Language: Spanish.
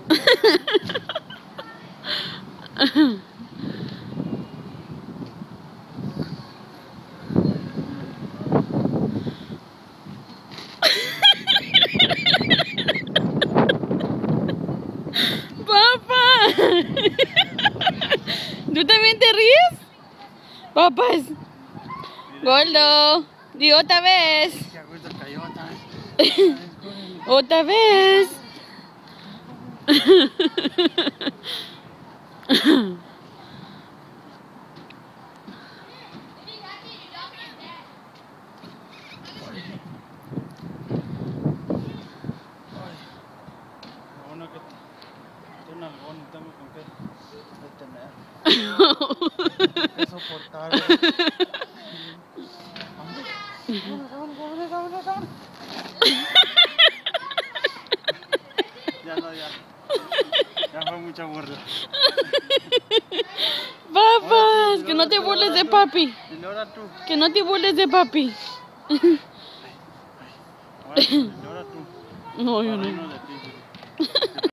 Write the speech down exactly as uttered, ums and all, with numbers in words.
Papá, ¿tú también te ríes? Papá es gordo. Di otra vez. Otra vez. Es soportable. Ya no, ya. Ya fue mucha burla. Papas, que no te burles de papi. Y ahora tú. Que no te burles de papi. Ahora tú. No, yo no. Padrino de ti.